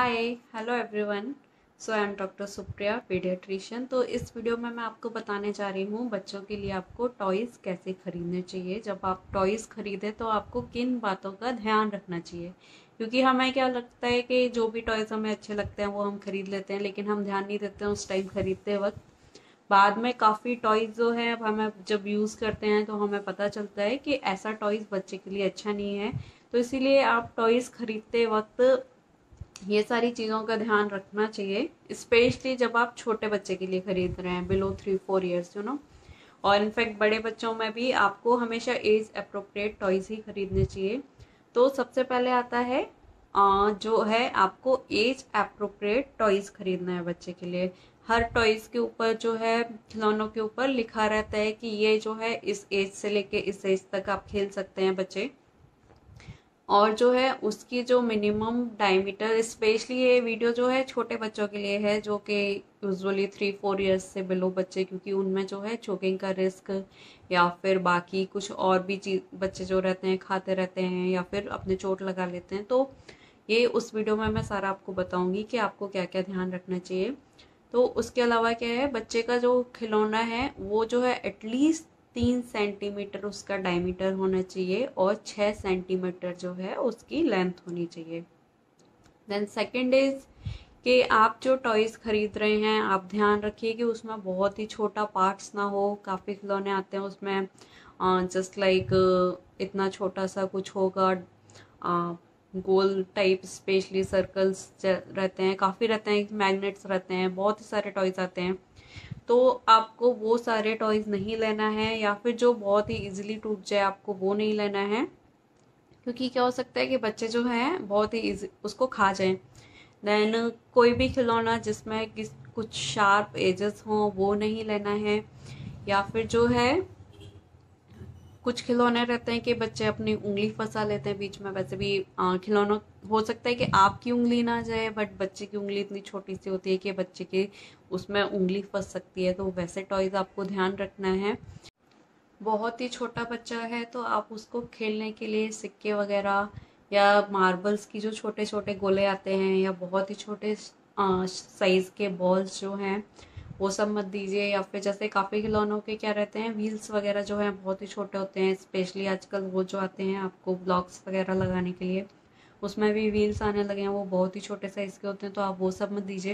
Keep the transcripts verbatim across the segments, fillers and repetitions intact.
Hi hello everyone. So I am doctor Supriya, paediatrician. तो इस video में मैं आपको बताने जा रही हूँ बच्चों के लिए आपको टॉयज़ कैसे खरीदने चाहिए। जब आप टॉयज़ खरीदें तो आपको किन बातों का ध्यान रखना चाहिए, क्योंकि हमें क्या लगता है कि जो भी टॉयज़ हमें अच्छे लगते हैं वो हम खरीद लेते हैं, लेकिन हम ध्यान नहीं देते हैं उस टाइम खरीदते वक्त। बाद में काफ़ी टॉयज़ जो है अब हमें जब यूज़ करते हैं तो हमें पता चलता है कि ऐसा टॉयज़ बच्चे के लिए अच्छा नहीं है। तो इसीलिए आप टॉयज़ खरीदते वक्त ये सारी चीज़ों का ध्यान रखना चाहिए, स्पेशली जब आप छोटे बच्चे के लिए खरीद रहे हैं, below three four years you know. और इनफैक्ट बड़े बच्चों में भी आपको हमेशा एज अप्रोप्रिएट टॉयज ही खरीदने चाहिए। तो सबसे पहले आता है आ, जो है आपको एज अप्रोप्रिएट टॉयज खरीदना है बच्चे के लिए। हर टॉयज के ऊपर जो है, खिलौनों के ऊपर लिखा रहता है कि ये जो है इस एज से लेके इस एज तक आप खेल सकते हैं बच्चे। और जो है उसकी जो मिनिमम डायमीटर, स्पेशली ये वीडियो जो है छोटे बच्चों के लिए है, जो कि यूजुअली थ्री फोर इयर्स से बिलो बच्चे, क्योंकि उनमें जो है चोकिंग का रिस्क या फिर बाकी कुछ और भी चीज बच्चे जो रहते हैं खाते रहते हैं या फिर अपने चोट लगा लेते हैं। तो ये उस वीडियो में मैं सारा आपको बताऊंगी कि आपको क्या क्या ध्यान रखना चाहिए। तो उसके अलावा क्या है, बच्चे का जो खिलौना है वो जो है एटलीस्ट तीन सेंटीमीटर उसका डायमीटर होना चाहिए और छः सेंटीमीटर जो है उसकी लेंथ होनी चाहिए। देन सेकेंड इज कि आप जो टॉयज खरीद रहे हैं आप ध्यान रखिए कि उसमें बहुत ही छोटा पार्ट्स ना हो। काफ़ी खिलौने आते हैं उसमें जस्ट लाइक इतना छोटा सा कुछ होगा, गोल टाइप, स्पेशली सर्कल्स रहते हैं, काफ़ी रहते हैं, मैग्नेट्स रहते हैं, बहुत ही सारे टॉयज आते हैं। तो आपको वो सारे टॉयज नहीं लेना है, या फिर जो बहुत ही इजीली टूट जाए आपको वो नहीं लेना है, क्योंकि क्या हो सकता है कि बच्चे जो हैं बहुत ही इजी उसको खा जाएं। देन कोई भी खिलौना जिसमें किस कुछ शार्प एजेस हों वो नहीं लेना है। या फिर जो है कुछ खिलौने रहते हैं कि बच्चे अपनी उंगली फंसा लेते हैं बीच में। वैसे भी खिलौनों हो सकता है कि आपकी उंगली ना जाए, बट बच्चे की उंगली इतनी छोटी सी होती है कि बच्चे के उसमें उंगली फंस सकती है। तो वैसे टॉयज आपको ध्यान रखना है। बहुत ही छोटा बच्चा है तो आप उसको खेलने के लिए सिक्के वगैरह या मार्बल्स की जो छोटे छोटे गोले आते हैं, या बहुत ही छोटे साइज के बॉल्स जो हैं वो सब मत दीजिए। या फिर जैसे काफ़ी खिलौनों के क्या रहते हैं, व्हील्स वगैरह जो हैं बहुत ही छोटे होते हैं, स्पेशली आजकल वो जो आते हैं आपको ब्लॉक्स वगैरह लगाने के लिए, उसमें भी व्हील्स आने लगे हैं, वो बहुत ही छोटे साइज़ के होते हैं, तो आप वो सब मत दीजिए।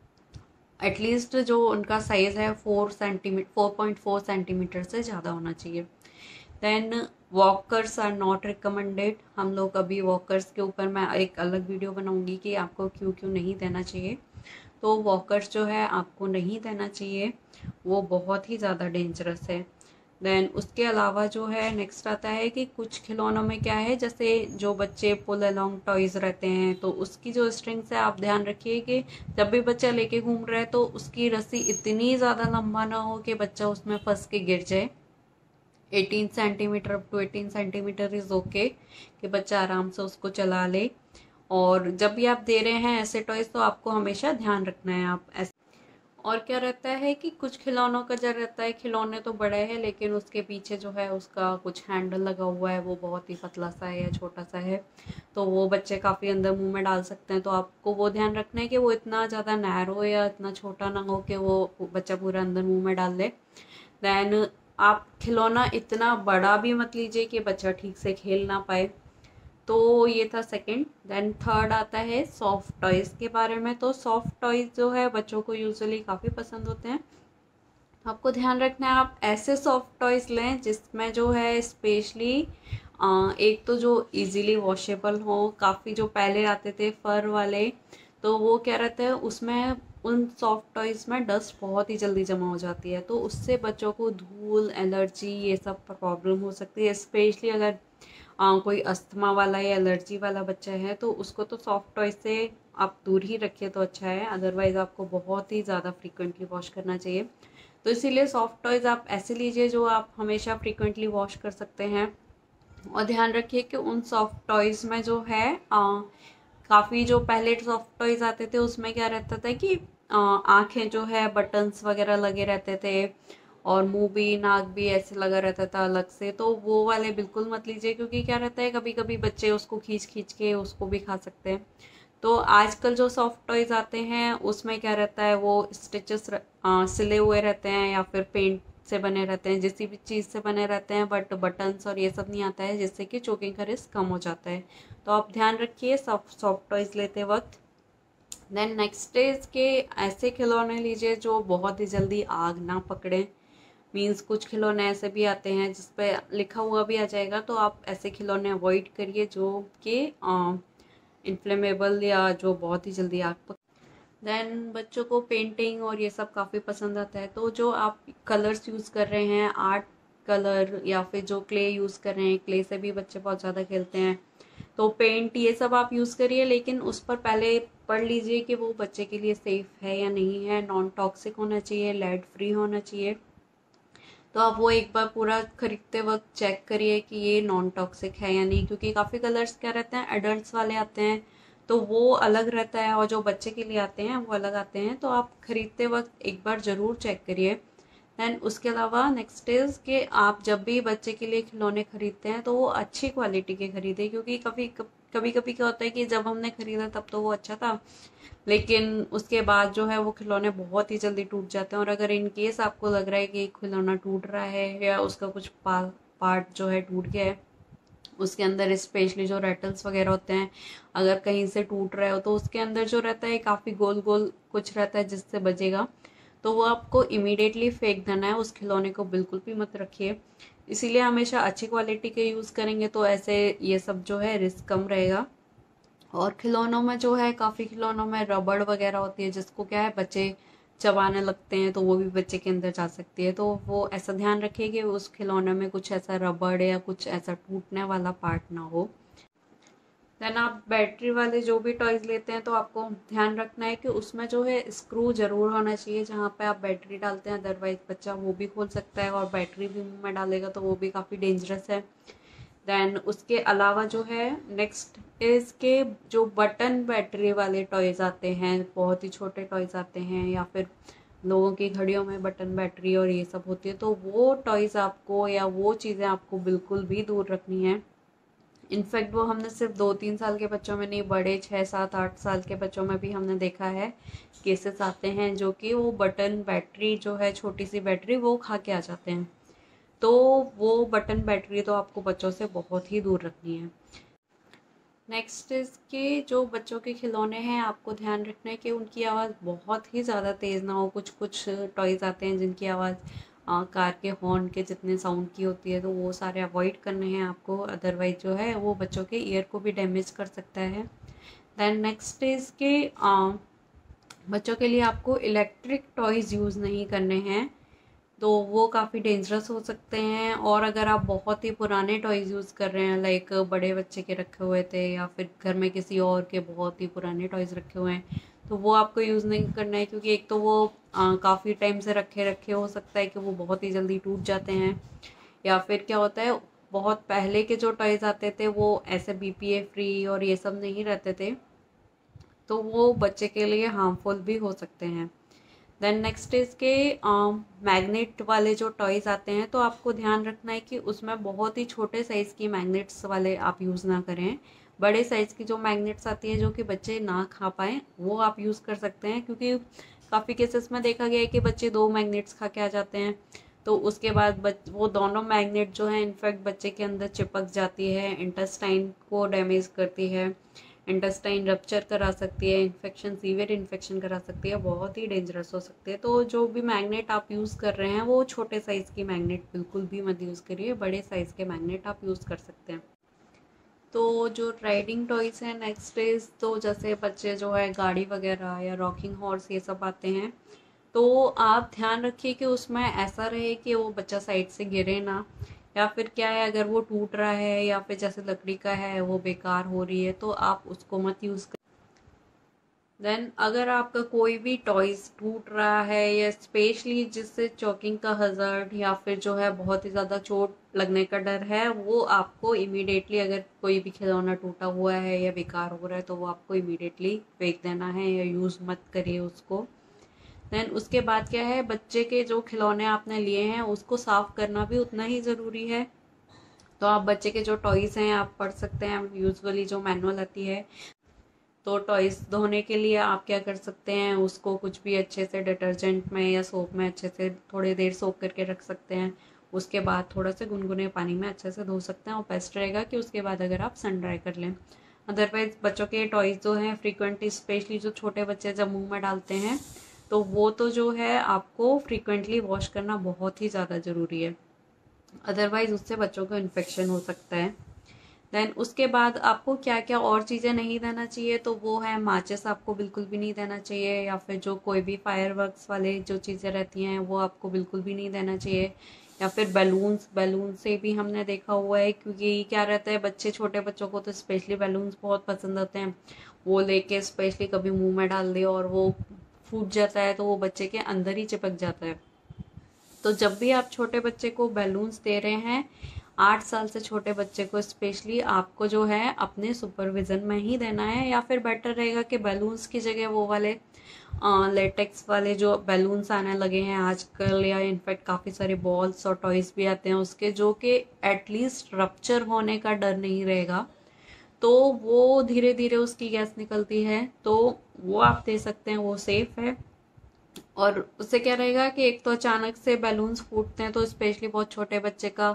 एटलीस्ट जो उनका साइज़ है four centimetre four point four centimetre से ज़्यादा होना चाहिए। Then walkers are not recommended. हम लोग अभी वॉकर्स के ऊपर मैं एक अलग वीडियो बनाऊंगी कि आपको क्यों क्यों नहीं देना चाहिए। तो वॉकर्स जो है आपको नहीं देना चाहिए, वो बहुत ही ज़्यादा डेंजरस है। देन उसके अलावा जो है नेक्स्ट आता है कि कुछ खिलौनों में क्या है, जैसे जो बच्चे पुल अलोंग टॉयज रहते हैं तो उसकी जो स्ट्रिंग्स है आप ध्यान रखिए कि जब भी बच्चा लेके घूम रहा है तो उसकी रस्सी इतनी ज़्यादा लंबा ना हो कि बच्चा उसमें फंस के गिर जाए। Eighteen centimetre up to eighteen centimetre is okay, कि बच्चा आराम से उसको चला ले। और जब भी आप दे रहे हैं ऐसे टॉयज तो आपको हमेशा ध्यान रखना है आप ऐसे। और क्या रहता है कि कुछ खिलौनों का जो रहता है, खिलौने तो बड़े हैं लेकिन उसके पीछे जो है उसका कुछ हैंडल लगा हुआ है, वो बहुत ही पतला सा है या छोटा सा है, तो वो बच्चे काफ़ी अंदर मुंह में डाल सकते हैं। तो आपको वो ध्यान रखना है कि वो इतना ज़्यादा नैरो या इतना छोटा ना हो कि वो बच्चा पूरा अंदर मुंह में डाल दे। देन आप खिलौना इतना बड़ा भी मत लीजिए कि बच्चा ठीक से खेल ना पाए। तो ये था सेकंड। देन थर्ड आता है सॉफ्ट टॉयज के बारे में। तो सॉफ्ट टॉयज जो है बच्चों को यूजुअली काफ़ी पसंद होते हैं, तो आपको ध्यान रखना है आप ऐसे सॉफ्ट टॉयज लें जिसमें जो है स्पेशली एक तो जो इजीली वॉशेबल हो। काफ़ी जो पहले आते थे फर वाले, तो वो क्या रहता है उसमें, उन सॉफ्ट टॉयज में डस्ट बहुत ही जल्दी जमा हो जाती है, तो उससे बच्चों को धूल, एलर्जी, ये सब प्रॉब्लम हो सकती है। स्पेशली अगर आ, कोई अस्थमा वाला या एलर्जी वाला बच्चा है तो उसको तो सॉफ्ट टॉय से आप दूर ही रखिए तो अच्छा है, अदरवाइज आपको बहुत ही ज़्यादा फ्रीक्वेंटली वॉश करना चाहिए। तो इसीलिए सॉफ्ट टॉयज आप ऐसे लीजिए जो आप हमेशा फ्रीक्वेंटली वॉश कर सकते हैं। और ध्यान रखिए कि उन सॉफ्ट टॉयज में जो है काफ़ी जो पहले सॉफ्ट टॉयज आते थे उसमें क्या रहता था कि आंखें जो है बटन्स वगैरह लगे रहते थे, और मुंह भी नाक भी ऐसे लगा रहता था अलग से, तो वो वाले बिल्कुल मत लीजिए, क्योंकि क्या रहता है कभी कभी बच्चे उसको खींच खींच के उसको भी खा सकते हैं। तो आजकल जो सॉफ्ट टॉयज आते हैं उसमें क्या रहता है, वो स्टिचेस सिले हुए रहते हैं या फिर पेंट से बने रहते हैं, जिस भी चीज़ से बने रहते हैं, बट बटन्स और ये सब नहीं आता है, जिससे कि चोकिंग का रिस्क कम हो जाता है। तो आप ध्यान रखिए सॉफ्ट सॉफ्ट टॉयज लेते वक्त। देन नेक्स्ट इज के ऐसे खिलौने लीजिए जो बहुत ही जल्दी आग ना पकड़े। मीन्स कुछ खिलौने ऐसे भी आते हैं जिस पे लिखा हुआ भी आ जाएगा, तो आप ऐसे खिलौने अवॉइड करिए जो कि इन्फ्लेमेबल या जो बहुत ही जल्दी आग पक। देन बच्चों को पेंटिंग और ये सब काफ़ी पसंद आता है, तो जो आप कलर्स यूज़ कर रहे हैं, आर्ट कलर या फिर जो क्ले यूज़ कर रहे हैं, क्ले से भी बच्चे बहुत ज़्यादा खेलते हैं, तो पेंट ये सब आप यूज़ करिए, लेकिन उस पर पहले पढ़ लीजिए कि वो बच्चे के लिए सेफ़ है या नहीं है, नॉन टॉक्सिक होना चाहिए, लेड फ्री होना चाहिए। तो आप वो एक बार पूरा खरीदते वक्त चेक करिए कि ये नॉन टॉक्सिक है या नहीं, क्योंकि काफ़ी कलर्स क्या रहते हैं, एडल्ट्स वाले आते हैं तो वो अलग रहता है और जो बच्चे के लिए आते हैं वो अलग आते हैं, तो आप खरीदते वक्त एक बार ज़रूर चेक करिए। दैन उसके अलावा नेक्स्ट इज़ कि आप जब भी बच्चे के लिए खिलौने खरीदते हैं तो वो अच्छी क्वालिटी के खरीदें, क्योंकि कभी कभी कभी क्या होता है कि जब हमने खरीदा तब तो वो अच्छा था, लेकिन उसके बाद जो है वो खिलौने बहुत ही जल्दी टूट जाते हैं। और अगर इन केस आपको लग रहा है कि खिलौना टूट रहा है या उसका कुछ पा, पार्ट जो है टूट गया है, उसके अंदर स्पेशली जो रेटल्स वगैरह होते हैं, अगर कहीं से टूट रहे हो तो उसके अंदर जो रहता है काफ़ी गोल गोल कुछ रहता है जिससे बजेगा, तो वो आपको इमीडिएटली फेंक देना है, उस खिलौने को बिल्कुल भी मत रखिए। इसीलिए हमेशा अच्छी क्वालिटी के यूज़ करेंगे तो ऐसे ये सब जो है रिस्क कम रहेगा। और खिलौनों में जो है काफ़ी खिलौनों में रबड़ वगैरह होती है, जिसको क्या है बच्चे चबाने लगते हैं, तो वो भी बच्चे के अंदर जा सकती है, तो वो ऐसा ध्यान रखिए कि उस खिलौने में कुछ ऐसा रबड़ या कुछ ऐसा टूटने वाला पार्ट ना हो। देन आप बैटरी वाले जो भी टॉयज लेते हैं तो आपको ध्यान रखना है कि उसमें जो है स्क्रू जरूर होना चाहिए जहाँ पे आप बैटरी डालते हैं, अदरवाइज बच्चा वो भी खोल सकता है और बैटरी भी मुंह में डालेगा तो वो भी काफ़ी डेंजरस है। देन उसके अलावा जो है नेक्स्ट इज के जो बटन बैटरी वाले टॉयज आते हैं, बहुत ही छोटे टॉयज आते हैं, या फिर लोगों की घड़ियों में बटन बैटरी और ये सब होती है, तो वो टॉयज आपको या वो चीज़ें आपको बिल्कुल भी दूर रखनी है। इनफैक्ट वो हमने सिर्फ दो तीन साल के बच्चों में नहीं, बड़े छः सात आठ साल के बच्चों में भी हमने देखा है केसेस आते हैं जो कि वो बटन बैटरी जो है, छोटी सी बैटरी, वो खा के आ जाते हैं। तो वो बटन बैटरी तो आपको बच्चों से बहुत ही दूर रखनी है। नेक्स्ट इज कि जो बच्चों के खिलौने हैं आपको ध्यान रखना है कि उनकी आवाज़ बहुत ही ज़्यादा तेज़ ना हो। कुछ कुछ टॉयज़ आते हैं जिनकी आवाज़ कार के हॉर्न के जितने साउंड की होती है, तो वो सारे अवॉइड करने हैं आपको, अदरवाइज जो है वो बच्चों के ईयर को भी डैमेज कर सकता है। देन नेक्स्ट इज़ के बच्चों के लिए आपको इलेक्ट्रिक टॉयज़ यूज़ नहीं करने हैं, तो वो काफ़ी डेंजरस हो सकते हैं। और अगर आप बहुत ही पुराने टॉयज़ यूज़ कर रहे हैं, लाइक बड़े बच्चे के रखे हुए थे या फिर घर में किसी और के बहुत ही पुराने टॉयज़ रखे हुए हैं, तो वो आपको यूज़ नहीं करना है, क्योंकि एक तो वो काफ़ी टाइम से रखे रखे हो सकता है कि वो बहुत ही जल्दी टूट जाते हैं, या फिर क्या होता है बहुत पहले के जो टॉयज़ आते थे वो ऐसे बी पी ए फ्री और ये सब नहीं रहते थे, तो वो बच्चे के लिए हार्मफुल भी हो सकते हैं। देन नेक्स्ट इज के मैग्नेट वाले जो टॉयज़ आते हैं, तो आपको ध्यान रखना है कि उसमें बहुत ही छोटे साइज़ की मैग्नेट्स वाले आप यूज़ ना करें। बड़े साइज़ की जो मैग्नेट्स आती है जो कि बच्चे ना खा पाएँ, वो आप यूज़ कर सकते हैं, क्योंकि काफ़ी केसेस में देखा गया है कि बच्चे दो मैग्नेट्स खा के आ जाते हैं, तो उसके बाद बच वो दोनों मैग्नेट जो है इनफैक्ट बच्चे के अंदर चिपक जाती है, इंटेस्टाइन को डैमेज करती है, इंटेस्टाइन रप्चर करा सकती है, इन्फेक्शन सीवियर इन्फेक्शन करा सकती है, बहुत ही डेंजरस हो सकती है। तो जो भी मैग्नेट आप यूज़ कर रहे हैं वो छोटे साइज़ की मैग्नेट बिल्कुल भी मत यूज़ करिए, बड़े साइज़ के मैग्नेट आप यूज़ कर सकते हैं। तो जो राइडिंग टॉयज़ हैं नेक्स्ट इज, तो जैसे बच्चे जो है गाड़ी वगैरह या रॉकिंग हॉर्स ये सब आते हैं, तो आप ध्यान रखिए कि उसमें ऐसा रहे कि वो बच्चा साइड से गिरे ना, या फिर क्या है अगर वो टूट रहा है या फिर जैसे लकड़ी का है वो बेकार हो रही है तो आप उसको मत यूज़ कर। देन अगर आपका कोई भी टॉयज़ टूट रहा है या स्पेशली जिससे चॉकिंग का हज़ार्ड या फिर जो है बहुत ही ज़्यादा चोट लगने का डर है, वो आपको इमीडिएटली, अगर कोई भी खिलौना टूटा हुआ है या बेकार हो रहा है तो वो आपको इमीडिएटली फेंक देना है या यूज़ मत करिए उसको। देन उसके बाद क्या है, बच्चे के जो खिलौने आपने लिए हैं उसको साफ़ करना भी उतना ही ज़रूरी है। तो आप बच्चे के जो टॉयज़ हैं आप पढ़ सकते हैं यूजुअली जो मैनुअल आती है, तो टॉयज़ धोने के लिए आप क्या कर सकते हैं, उसको कुछ भी अच्छे से डिटर्जेंट में या सोप में अच्छे से थोड़ी देर सोक करके रख सकते हैं। उसके बाद थोड़ा सा गुनगुने पानी में अच्छे से धो सकते हैं और बेस्ट रहेगा कि उसके बाद अगर आप सन ड्राई कर लें। अदरवाइज बच्चों के टॉयज़ जो हैं फ्रीक्वेंटली, स्पेशली जो छोटे बच्चे जब मुंह में डालते हैं तो वो तो जो है आपको फ्रीक्वेंटली वॉश करना बहुत ही ज़्यादा ज़रूरी है, अदरवाइज उससे बच्चों को इन्फेक्शन हो सकता है। देन उसके बाद आपको क्या क्या और चीज़ें नहीं देना चाहिए, तो वो है माचिस आपको बिल्कुल भी नहीं देना चाहिए, या फिर जो कोई भी फायरवर्क्स वाले जो चीज़ें रहती हैं वो आपको बिल्कुल भी नहीं देना चाहिए, या फिर बैलून्स बैलून से भी हमने देखा हुआ है, क्योंकि क्या रहता है बच्चे, छोटे बच्चों को तो स्पेशली बैलून्स बहुत पसंद आते हैं, वो लेके स्पेशली कभी मुंह में डाल दिया और वो फूट जाता है तो वो बच्चे के अंदर ही चिपक जाता है। तो जब भी आप छोटे बच्चे को बैलून्स दे रहे हैं, आठ साल से छोटे बच्चे को स्पेशली, आपको जो है अपने सुपरविजन में ही देना है, या फिर बेटर रहेगा कि बैलून्स की जगह वो वाले लेटेक्स वाले जो बैलून्स आने लगे हैं आजकल, या इनफैक्ट काफ़ी सारे बॉल्स और टॉयज भी आते हैं उसके, जो कि एटलीस्ट रप्चर होने का डर नहीं रहेगा, तो वो धीरे धीरे उसकी गैस निकलती है, तो वो आप दे सकते हैं, वो सेफ है। और उससे क्या रहेगा कि एक तो अचानक से बैलून्स फूटते हैं तो स्पेशली बहुत छोटे बच्चे का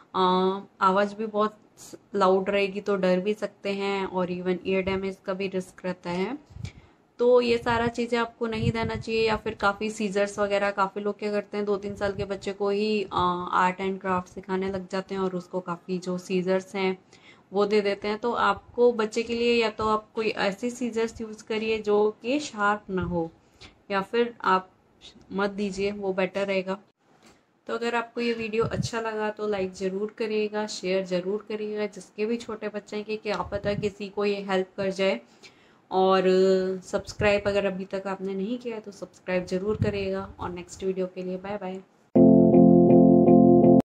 आवाज़ भी बहुत लाउड रहेगी, तो डर भी सकते हैं, और इवन ईयर डैमेज का भी रिस्क रहता है। तो ये सारा चीज़ें आपको नहीं देना चाहिए। या फिर काफ़ी सीजर्स वगैरह, काफ़ी लोग क्या करते हैं, दो तीन साल के बच्चे को ही आर्ट एंड क्राफ्ट सिखाने लग जाते हैं और उसको काफ़ी जो सीजर्स हैं वो दे देते हैं। तो आपको बच्चे के लिए या तो आप कोई ऐसी सीजर्स यूज़ करिए जो कि शार्प ना हो, या फिर आप मत दीजिए, वो बेटर रहेगा। तो अगर आपको ये वीडियो अच्छा लगा तो लाइक ज़रूर करिएगा, शेयर ज़रूर करिएगा, जिसके भी छोटे बच्चे हैं कि क्या पता किसी को ये हेल्प कर जाए। और सब्सक्राइब अगर अभी तक आपने नहीं किया है तो सब्सक्राइब ज़रूर करिएगा। और नेक्स्ट वीडियो के लिए बाय बाय।